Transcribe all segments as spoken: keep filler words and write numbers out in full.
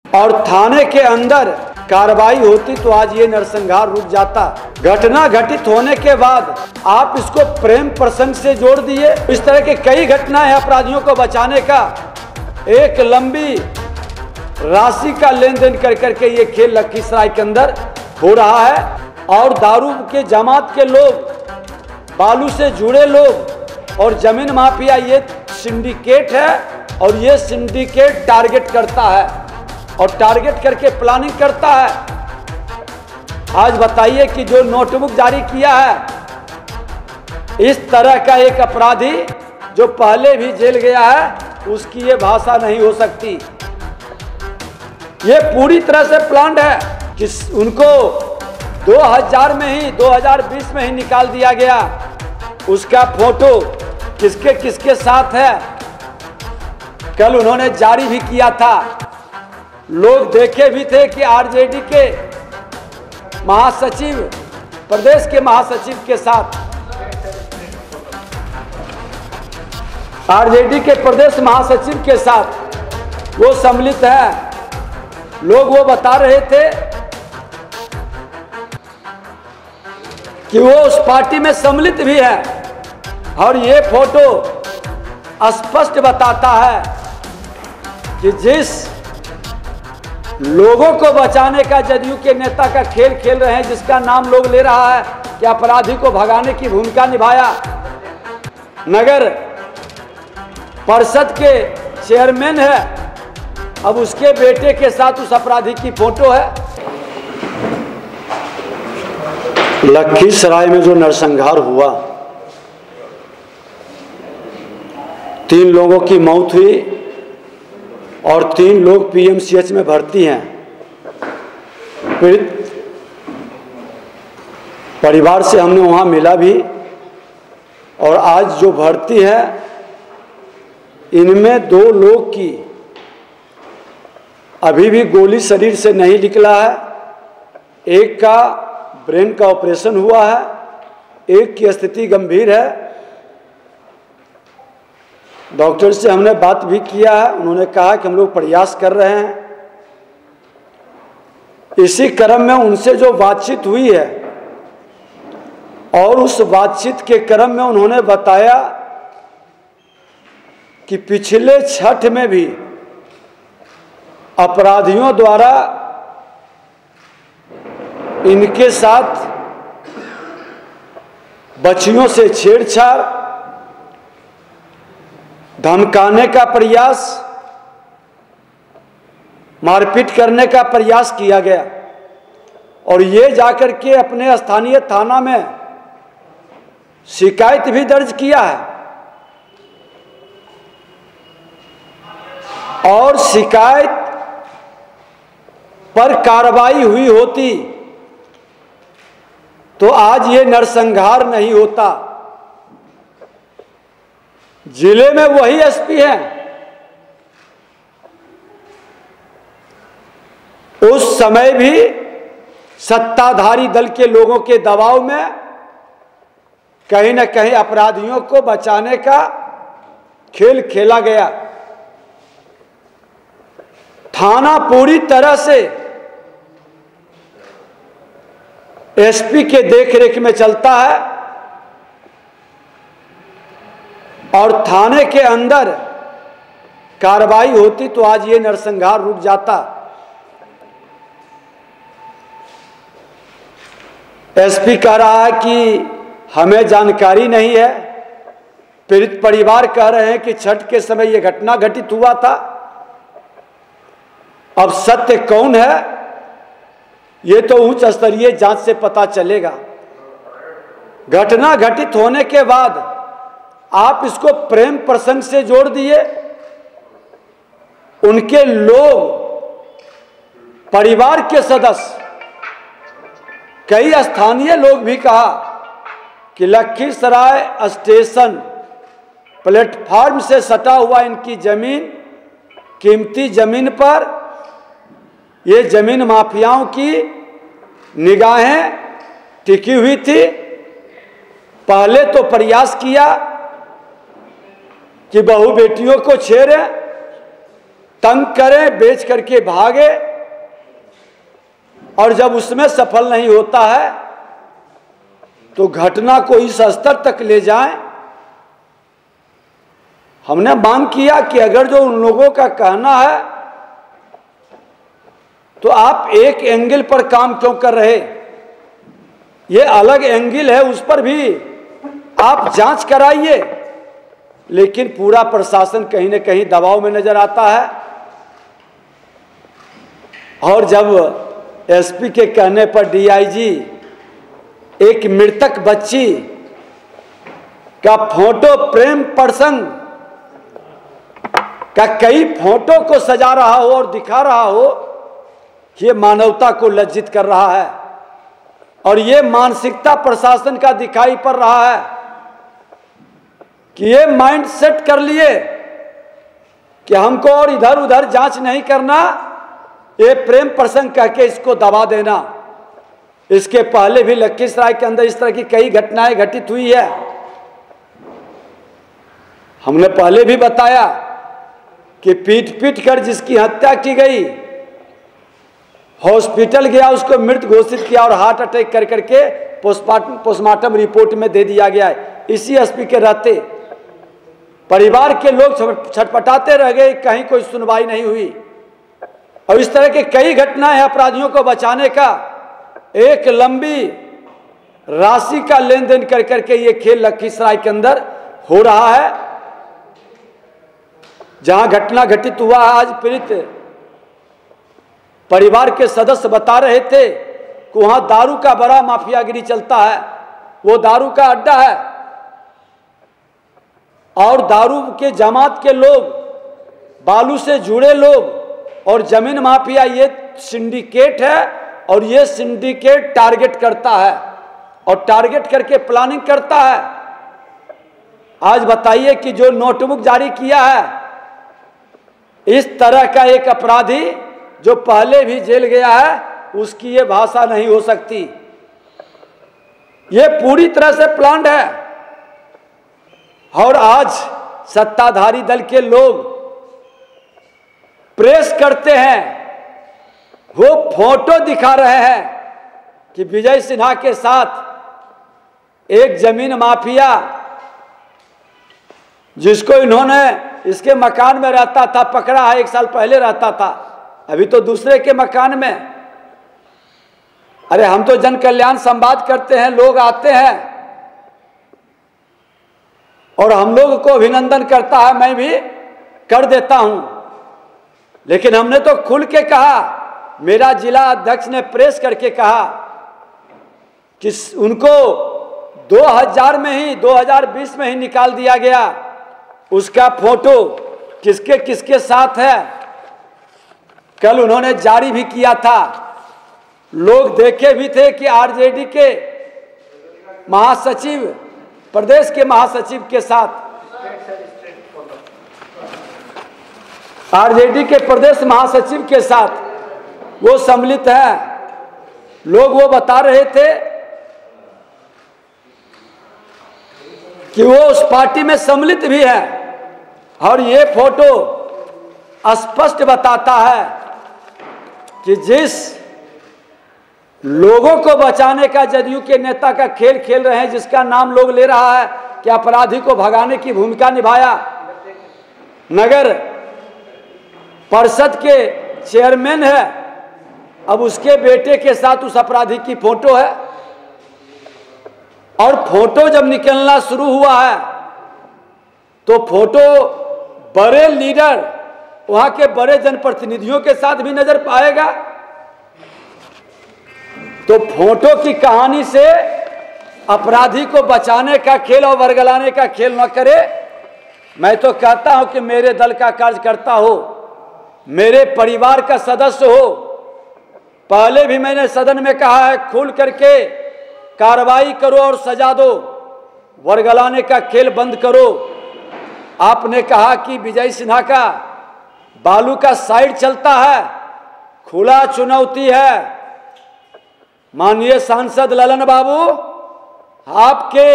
और थाने के अंदर कार्रवाई होती तो आज ये नरसंहार रुक जाता। घटना घटित होने के बाद आप इसको प्रेम प्रसंग से जोड़ दिए। इस तरह के कई घटनाएं अपराधियों को बचाने का एक लंबी राशि का लेन देन कर करके ये खेल लखीसराय के अंदर हो रहा है। और दारू के जमात के लोग, बालू से जुड़े लोग और जमीन माफिया, ये सिंडिकेट है और ये सिंडिकेट टारगेट करता है और टारगेट करके प्लानिंग करता है। आज बताइए कि जो नोटबुक जारी किया है, इस तरह का एक अपराधी जो पहले भी जेल गया है, उसकी ये भाषा नहीं हो सकती। ये पूरी तरह से प्लान्ड है कि उनको दो हज़ार में ही दो हज़ार बीस में ही निकाल दिया गया। उसका फोटो किसके किसके साथ है कल उन्होंने जारी भी किया था। लोग देखे भी थे कि आरजेडी के महासचिव, प्रदेश के महासचिव के साथ, आरजेडी के प्रदेश महासचिव के साथ वो सम्मिलित है। लोग वो बता रहे थे कि वो उस पार्टी में सम्मिलित भी है। और ये फोटो स्पष्ट बताता है कि जिस लोगों को बचाने का जदयू के नेता का खेल खेल रहे हैं, जिसका नाम लोग ले रहा है कि अपराधी को भगाने की भूमिका निभाया, नगर परिषद के चेयरमैन है, अब उसके बेटे के साथ उस अपराधी की फोटो है। लखीसराय में जो नरसंहार हुआ, तीन लोगों की मौत हुई और तीन लोग पीएमसीएच में भर्ती हैं। पीड़ित परिवार से हमने वहां मिला भी, और आज जो भर्ती है इनमें दो लोग की अभी भी गोली शरीर से नहीं निकला है। एक का ब्रेन का ऑपरेशन हुआ है, एक की स्थिति गंभीर है। डॉक्टर से हमने बात भी किया है, उन्होंने कहा कि हम लोग प्रयास कर रहे हैं। इसी क्रम में उनसे जो बातचीत हुई है और उस बातचीत के क्रम में उन्होंने बताया कि पिछले छठ में भी अपराधियों द्वारा इनके साथ बच्चियों से छेड़छाड़, धमकाने का प्रयास, मारपीट करने का प्रयास किया गया। और ये जाकर के अपने स्थानीय थाना में शिकायत भी दर्ज किया है। और शिकायत पर कार्रवाई हुई होती तो आज ये नरसंहार नहीं होता। जिले में वही एसपी हैं, उस समय भी सत्ताधारी दल के लोगों के दबाव में कहीं न कहीं अपराधियों को बचाने का खेल खेला गया। थाना पूरी तरह से एसपी के देखरेख में चलता है और थाने के अंदर कार्रवाई होती तो आज ये नरसंहार रुक जाता। एसपी कह रहा है कि हमें जानकारी नहीं है। पीड़ित परिवार कह रहे हैं कि छठ के समय ये घटना घटित हुआ था। अब सत्य कौन है ये तो उच्च स्तरीय जांच से पता चलेगा। घटना घटित होने के बाद आप इसको प्रेम प्रसंग से जोड़ दिए। उनके लोग, परिवार के सदस्य, कई स्थानीय लोग भी कहा कि लखीसराय स्टेशन प्लेटफार्म से सटा हुआ इनकी जमीन, कीमती जमीन पर ये जमीन माफियाओं की निगाहें टिकी हुई थी। पहले तो प्रयास किया कि बहू बेटियों को छेड़े, तंग करें, बेच करके भागे, और जब उसमें सफल नहीं होता है तो घटना को इस स्तर तक ले जाएं। हमने मांग किया कि अगर जो उन लोगों का कहना है तो आप एक एंगल पर काम क्यों कर रहे, ये अलग एंगल है, उस पर भी आप जांच कराइए। लेकिन पूरा प्रशासन कहीं न कहीं दबाव में नजर आता है। और जब एसपी के कहने पर डीआईजी एक मृतक बच्ची का फोटो प्रेम प्रसंग का कई फोटो को सजा रहा हो और दिखा रहा हो, ये मानवता को लज्जित कर रहा है। और ये मानसिकता प्रशासन का दिखाई पड़ रहा है कि ये माइंड सेट कर लिए कि हमको और इधर उधर जांच नहीं करना, ये प्रेम प्रसंग कह के इसको दबा देना। इसके पहले भी लखीसराय के अंदर इस तरह की कई घटनाएं घटित हुई है। हमने पहले भी बताया कि पीट पीट कर जिसकी हत्या की गई, हॉस्पिटल गया, उसको मृत घोषित किया और हार्ट अटैक कर करके पोस्टमार्टम पोस्टमार्टम रिपोर्ट में दे दिया गया है। इसी एसपी के रहते परिवार के लोग छटपटाते रह गए, कहीं कोई सुनवाई नहीं हुई। और इस तरह के कई घटनाएं अपराधियों को बचाने का एक लंबी राशि का लेन देन कर करके ये खेल लखीसराय के अंदर हो रहा है। जहां घटना घटित हुआ है, आज पीड़ित परिवार के सदस्य बता रहे थे कि वहां दारू का बड़ा माफियागिरी चलता है, वो दारू का अड्डा है और दारू के जमात के लोग, बालू से जुड़े लोग और जमीन माफिया, ये सिंडिकेट है। और ये सिंडिकेट टारगेट करता है और टारगेट करके प्लानिंग करता है। आज बताइए कि जो नोटबुक जारी किया है, इस तरह का एक अपराधी जो पहले भी जेल गया है, उसकी ये भाषा नहीं हो सकती। ये पूरी तरह से प्लान्ड है। और आज सत्ताधारी दल के लोग प्रेस करते हैं, वो फोटो दिखा रहे हैं कि विजय सिन्हा के साथ एक जमीन माफिया, जिसको इन्होंने इसके मकान में रहता था, पकड़ा है, एक साल पहले रहता था, अभी तो दूसरे के मकान में। अरे हम तो जन कल्याण संवाद करते हैं, लोग आते हैं और हम लोग को अभिनंदन करता है, मैं भी कर देता हूं। लेकिन हमने तो खुल के कहा, मेरा जिला अध्यक्ष ने प्रेस करके कहा कि उनको दो हज़ार में ही दो हज़ार बीस में ही निकाल दिया गया। उसका फोटो किसके किसके साथ है कल उन्होंने जारी भी किया था। लोग देखे भी थे कि आरजेडी के महासचिव, प्रदेश के महासचिव के साथ, आरजेडी के प्रदेश महासचिव के साथ वो सम्मिलित है। लोग वो बता रहे थे कि वो उस पार्टी में सम्मिलित भी है। और ये फोटो स्पष्ट बताता है कि जिस लोगों को बचाने का जदयू के नेता का खेल खेल रहे हैं, जिसका नाम लोग ले रहा है कि अपराधी को भगाने की भूमिका निभाया, नगर परिषद के चेयरमैन है, अब उसके बेटे के साथ उस अपराधी की फोटो है। और फोटो जब निकलना शुरू हुआ है तो फोटो बड़े लीडर, वहां के बड़े जनप्रतिनिधियों के साथ भी नजर पाएगा। तो फोटो की कहानी से अपराधी को बचाने का खेल और वर्गलाने का खेल न करे। मैं तो कहता हूं कि मेरे दल का कार्यकर्ता हो, मेरे परिवार का सदस्य हो, पहले भी मैंने सदन में कहा है, खुल करके कार्रवाई करो और सजा दो, वर्गलाने का खेल बंद करो। आपने कहा कि विजय सिन्हा का बालू का साइड चलता है, खुला चुनौती है। माननीय सांसद ललन बाबू, आपके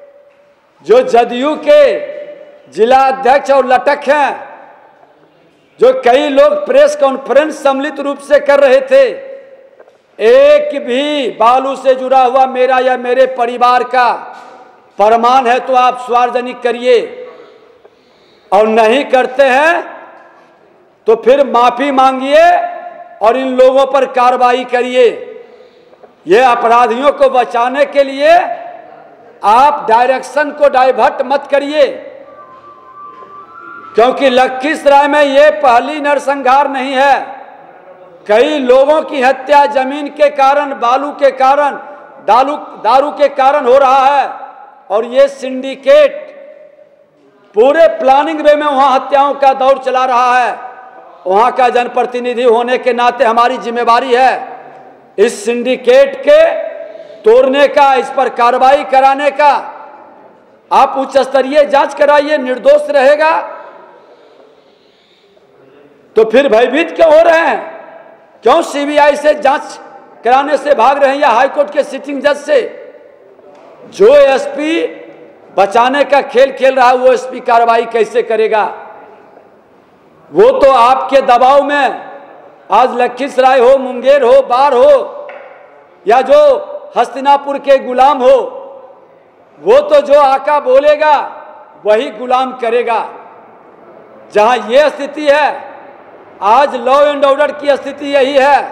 जो जदयू के जिला अध्यक्ष और लटक हैं, जो कई लोग प्रेस कॉन्फ्रेंस सम्मिलित रूप से कर रहे थे, एक भी बालू से जुड़ा हुआ मेरा या मेरे परिवार का प्रमाण है तो आप सार्वजनिक करिए, और नहीं करते हैं तो फिर माफी मांगिए और इन लोगों पर कार्रवाई करिए। ये अपराधियों को बचाने के लिए आप डायरेक्शन को डाइवर्ट मत करिए, क्योंकि लखीसराय में ये पहली नरसंहार नहीं है। कई लोगों की हत्या जमीन के कारण, बालू के कारण, दारू दारू के कारण हो रहा है, और ये सिंडिकेट पूरे प्लानिंग वे में वहां हत्याओं का दौर चला रहा है। वहां का जनप्रतिनिधि होने के नाते हमारी जिम्मेवारी है इस सिंडिकेट के तोड़ने का, इस पर कार्रवाई कराने का। आप उच्च स्तरीय जांच कराइए, निर्दोष रहेगा। तो फिर भयभीत क्यों हो रहे हैं? क्यों सीबीआई से जांच कराने से भाग रहे हैं, या हाईकोर्ट के सिटिंग जज से? जो एसपी बचाने का खेल खेल रहा है वो एसपी कार्रवाई कैसे करेगा? वो तो आपके दबाव में आज लखीसराय हो, मुंगेर हो, बाढ़ हो, या जो हस्तिनापुर के गुलाम हो, वो तो जो आका बोलेगा वही गुलाम करेगा। जहां ये स्थिति है, आज लॉ एंड ऑर्डर की स्थिति यही है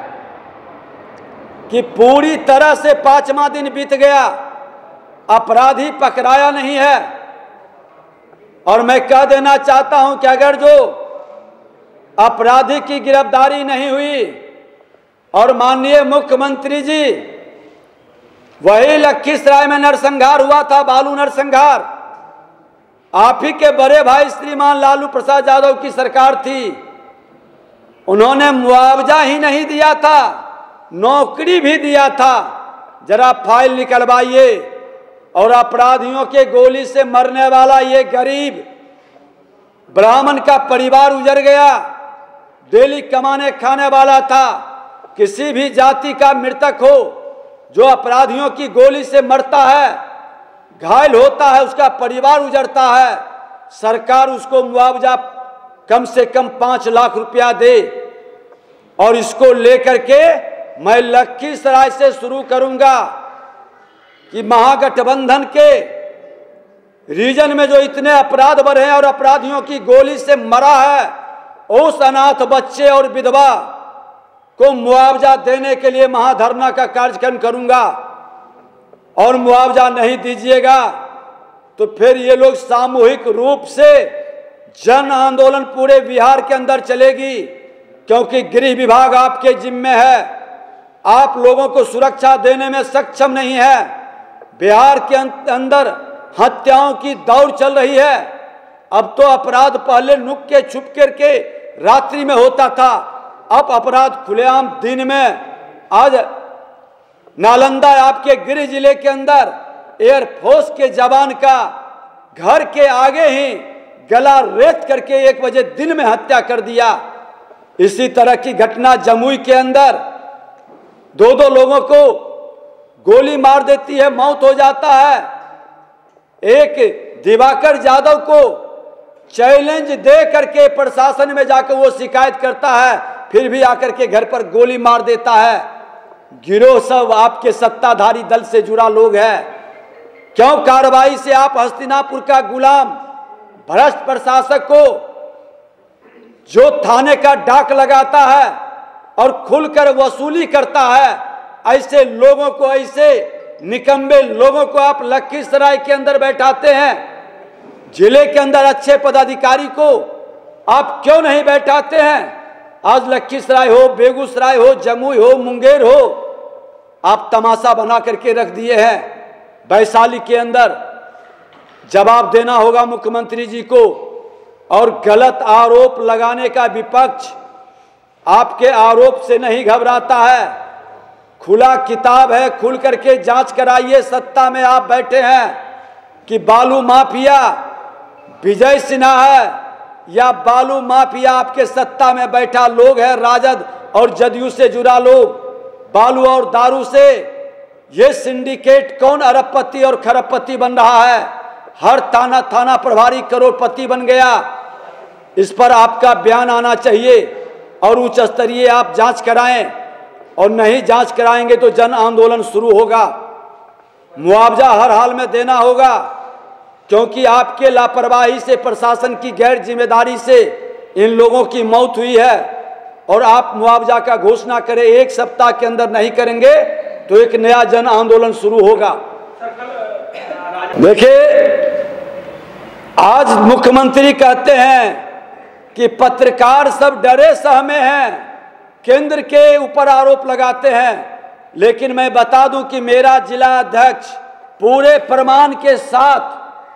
कि पूरी तरह से पांचवा दिन बीत गया, अपराधी पकड़ाया नहीं है। और मैं कह देना चाहता हूं कि अगर जो अपराधी की गिरफ्तारी नहीं हुई, और माननीय मुख्यमंत्री जी, वही लखीसराय में नरसंहार हुआ था, बालू नरसंहार, आप ही के बड़े भाई श्रीमान लालू प्रसाद यादव की सरकार थी। उन्होंने मुआवजा ही नहीं दिया था, नौकरी भी दिया था। जरा फाइल निकलवाइए, और अपराधियों के गोली से मरने वाला ये गरीब ब्राह्मण का परिवार उजड़ गया, डेली कमाने खाने वाला था। किसी भी जाति का मृतक हो जो अपराधियों की गोली से मरता है, घायल होता है, उसका परिवार उजड़ता है, सरकार उसको मुआवजा कम से कम पांच लाख रुपया दे। और इसको लेकर के मैं लखीसराय से शुरू करूंगा कि महागठबंधन के रीजन में जो इतने अपराध बढ़े हैं और अपराधियों की गोली से मरा है, उस अनाथ बच्चे और विधवा को मुआवजा देने के लिए महाधरना का कार्यक्रम करूंगा। और मुआवजा नहीं दीजिएगा तो फिर ये लोग सामूहिक रूप से जन आंदोलन पूरे बिहार के अंदर चलेगी, क्योंकि गृह विभाग आपके जिम्मे है, आप लोगों को सुरक्षा देने में सक्षम नहीं है। बिहार के अंदर हत्याओं की दौड़ चल रही है। अब तो अपराध पहले नुक के छुप करके रात्रि में होता था, अब अपराध खुलेआम दिन में। आज नालंदा आपके गृह जिले के अंदर एयरफोर्स के जवान का घर के आगे ही गला रेत करके एक बजे दिन में हत्या कर दिया। इसी तरह की घटना जमुई के अंदर दो दो लोगों को गोली मार देती है, मौत हो जाता है। एक दिवाकर यादव को चैलेंज दे करके प्रशासन में जाकर वो शिकायत करता है, फिर भी आकर के घर पर गोली मार देता है। गिरोह सब आपके सत्ताधारी दल से जुड़ा लोग है। क्यों कार्रवाई से आप हस्तिनापुर का गुलाम भ्रष्ट प्रशासक को जो थाने का डाक लगाता है और खुलकर वसूली करता है, ऐसे लोगों को, ऐसे निकम्बे लोगों को आप लखीसराय के अंदर बैठाते हैं। जिले के अंदर अच्छे पदाधिकारी को आप क्यों नहीं बैठाते हैं? आज लखीसराय हो, बेगूसराय हो, जमुई हो, मुंगेर हो, आप तमाशा बना करके रख दिए हैं। वैशाली के अंदर जवाब देना होगा मुख्यमंत्री जी को। और गलत आरोप लगाने का विपक्ष आपके आरोप से नहीं घबराता है। खुला किताब है, खुल करके जांच कराइए। सत्ता में आप बैठे हैं कि बालू माफिया विजय सिन्हा है या बालू माफिया आपके सत्ता में बैठा लोग है, राजद और जदयू से जुड़ा लोग। बालू और दारू से ये सिंडिकेट कौन अरबपति और खरबपति बन रहा है? हर थाना थाना प्रभारी करोड़पति बन गया। इस पर आपका बयान आना चाहिए और उच्च स्तरीय आप जांच कराएं, और नहीं जांच कराएंगे तो जन आंदोलन शुरू होगा। मुआवजा हर हाल में देना होगा, क्योंकि आपके लापरवाही से, प्रशासन की गैर जिम्मेदारी से इन लोगों की मौत हुई है। और आप मुआवजा का घोषणा करें, एक सप्ताह के अंदर नहीं करेंगे तो एक नया जन आंदोलन शुरू होगा। देखिए, आज मुख्यमंत्री कहते हैं कि पत्रकार सब डरे सहमे हैं, केंद्र के ऊपर आरोप लगाते हैं। लेकिन मैं बता दूं कि मेरा जिला अध्यक्ष पूरे प्रमाण के साथ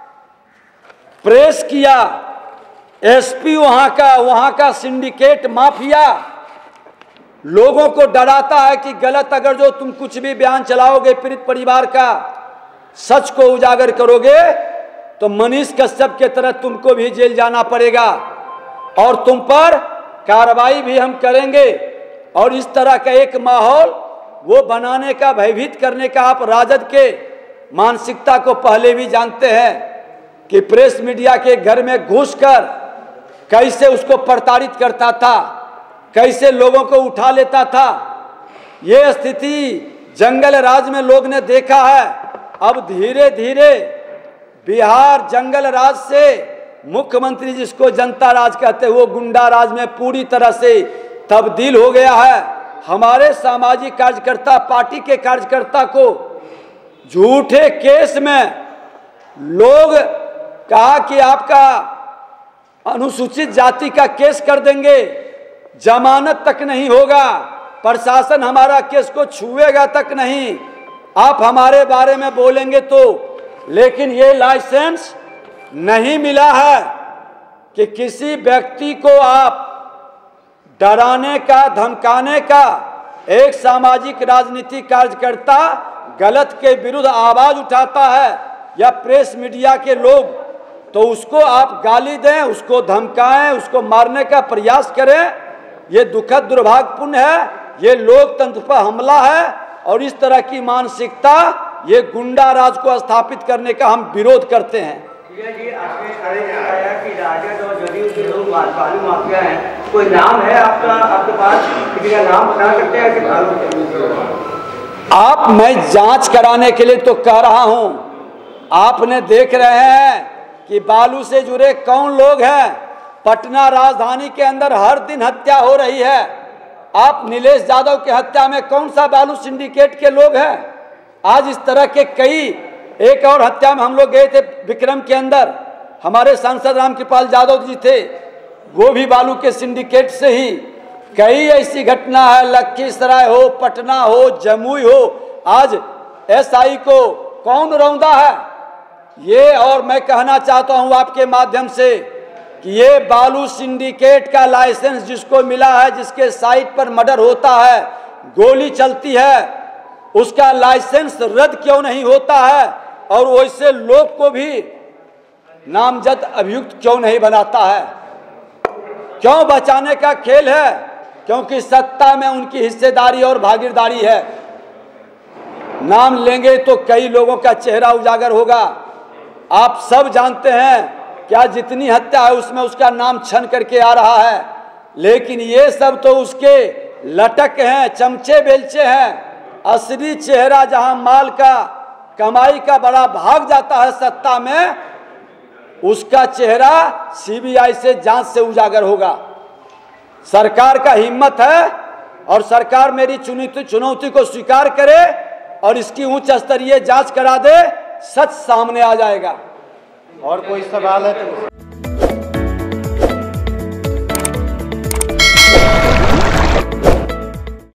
प्रेस किया, एसपी वहां का वहां का सिंडिकेट माफिया लोगों को डराता है कि गलत अगर जो तुम कुछ भी बयान चलाओगे, पीड़ित परिवार का सच को उजागर करोगे तो मनीष कश्यप के तरह तुमको भी जेल जाना पड़ेगा और तुम पर कार्रवाई भी हम करेंगे। और इस तरह का एक माहौल वो बनाने का, भयभीत करने का, आप राजद के मानसिकता को पहले भी जानते हैं कि प्रेस मीडिया के घर में घुसकर कैसे उसको प्रताड़ित करता था, कैसे लोगों को उठा लेता था। ये स्थिति जंगल राज में लोग ने देखा है। अब धीरे धीरे बिहार जंगल राज से मुख्यमंत्री, जिसको जनता राज कहते हैं, वो गुंडा राज में पूरी तरह से तब्दील हो गया है। हमारे सामाजिक कार्यकर्ता, पार्टी के कार्यकर्ता को झूठे केस में लोग कहा कि आपका अनुसूचित जाति का केस कर देंगे, जमानत तक नहीं होगा, प्रशासन हमारा केस को छुएगा तक नहीं, आप हमारे बारे में बोलेंगे तो। लेकिन ये लाइसेंस नहीं मिला है कि किसी व्यक्ति को आप डराने का, धमकाने का। एक सामाजिक राजनीतिक कार्यकर्ता गलत के विरुद्ध आवाज उठाता है या प्रेस मीडिया के लोग, तो उसको आप गाली दें, उसको धमकाएं, उसको मारने का प्रयास करें, ये दुखद दुर्भाग्यपूर्ण है। ये लोकतंत्र पर हमला है और इस तरह की मानसिकता, ये गुंडा राज को स्थापित करने का हम विरोध करते हैं। जी, आपने बताया कि राजद और जदयू के लोग बालू माफिया हैं, कोई नाम है आपका, आपके पास किसी का नाम बता सकते हैं कि आप, मैं जांच कराने के लिए तो कह रहा हूं। आपने देख रहे हैं कि बालू से जुड़े कौन लोग हैं। पटना राजधानी के अंदर हर दिन हत्या हो रही है। आप नीलेश यादव की हत्या में कौन सा बालू सिंडिकेट के लोग हैं? आज इस तरह के कई, एक और हत्या में हम लोग गए थे विक्रम के अंदर, हमारे सांसद रामकृपाल यादव जी थे, वो भी बालू के सिंडिकेट से ही। कई ऐसी घटना है, लखीसराय हो, पटना हो, जमुई हो, आज एसआई को कौन रौंदा है ये। और मैं कहना चाहता हूं आपके माध्यम से कि ये बालू सिंडिकेट का लाइसेंस जिसको मिला है, जिसके साइट पर मर्डर होता है, गोली चलती है, उसका लाइसेंस रद्द क्यों नहीं होता है और वैसे लोग को भी नामजद अभियुक्त क्यों नहीं बनाता है? क्यों बचाने का खेल है? क्योंकि सत्ता में उनकी हिस्सेदारी और भागीदारी है। नाम लेंगे तो कई लोगों का चेहरा उजागर होगा। आप सब जानते हैं क्या, जितनी हत्या है उसमें उसका नाम छन करके आ रहा है, लेकिन ये सब तो उसके लटक हैं, चमचे बेलचे हैं। असली चेहरा जहां माल का, कमाई का बड़ा भाग जाता है सत्ता में, उसका चेहरा सीबीआई से जांच से उजागर होगा। सरकार का हिम्मत है और सरकार मेरी चुनौती चुनौती को स्वीकार करे और इसकी उच्च स्तरीय जांच करा दे, सच सामने आ जाएगा। और कोई सवाल है तो